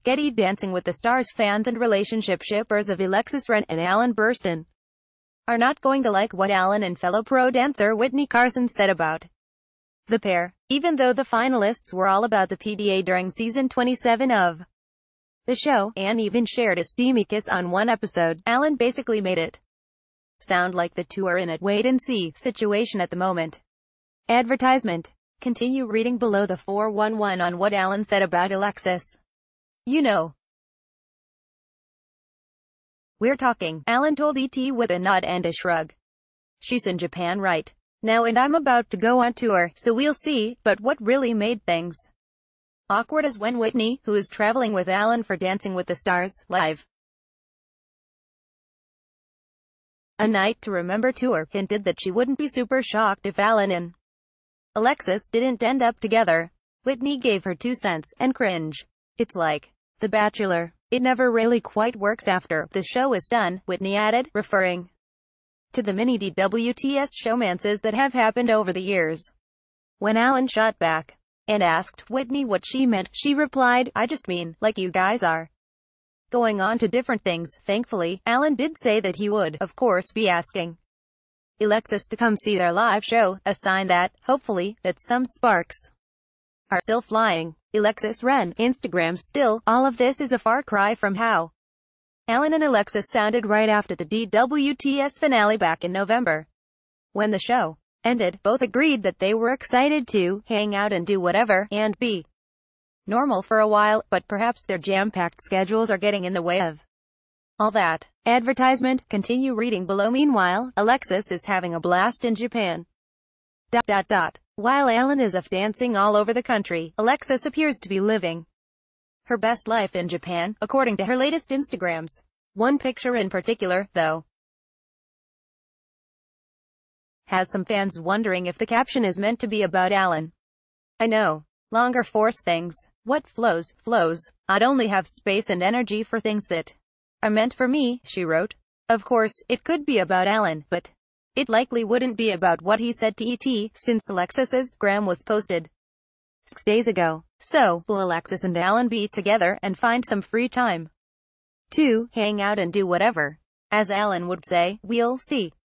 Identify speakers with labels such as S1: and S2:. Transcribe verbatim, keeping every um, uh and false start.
S1: Getty. Dancing with the Stars fans and relationship shippers of Alexis Ren and Alan Bersten are not going to like what Alan and fellow pro dancer Witney Carson said about the pair. Even though the finalists were all about the P D A during season twenty-seven of the show, and even shared a steamy kiss on one episode, Alan basically made it sound like the two are in a wait-and-see situation at the moment. Advertisement. Continue reading below the four one one on what Alan said about Alexis. You know, we're talking, Alan told E T with a nod and a shrug. She's in Japan right now and I'm about to go on tour, so we'll see. But what really made things awkward is when Witney, who is traveling with Alan for Dancing with the Stars Live, A Night to Remember tour, hinted that she wouldn't be super shocked if Alan and Alexis didn't end up together. Witney gave her two cents, and cringe. It's like The Bachelor. It never really quite works after the show is done, Witney added, referring to the many D W T S showmances that have happened over the years. When Alan shot back and asked Witney what she meant, she replied, I just mean, like you guys are going on to different things. Thankfully, Alan did say that he would, of course, be asking Alexis to come see their live show, a sign that, hopefully, that some sparks are still flying. Alexis Ren, Instagram. Still, all of this is a far cry from how Alan and Alexis sounded right after the D W T S finale back in November. When the show ended, both agreed that they were excited to hang out and do whatever, and be normal for a while, but perhaps their jam-packed schedules are getting in the way of all that. Advertisement. Continue reading below. Meanwhile, Alexis is having a blast in Japan. Dot dot dot. While Alan is off dancing all over the country, Alexis appears to be living her best life in Japan, according to her latest Instagrams. One picture in particular, though, has some fans wondering if the caption is meant to be about Alan. I know. Longer force things. What flows, flows. I'd only have space and energy for things that are meant for me, she wrote. Of course, it could be about Alan, but it likely wouldn't be about what he said to E T, since Alexis's gram was posted six days ago. So, will Alexis and Alan be together and find some free time to hang out and do whatever? As Alan would say, we'll see.